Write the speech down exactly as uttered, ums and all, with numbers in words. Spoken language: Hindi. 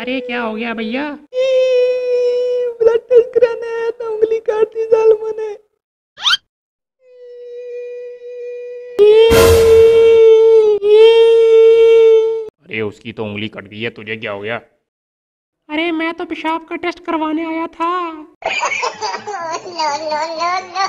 अरे क्या हो गया भैया? ब्लड टेस्ट कराना है तो उंगली काट दी जालमों ने। अरे उसकी तो उंगली कट गई है, तुझे क्या हो गया? अरे मैं तो पेशाब का टेस्ट करवाने आया था। no, no, no, no.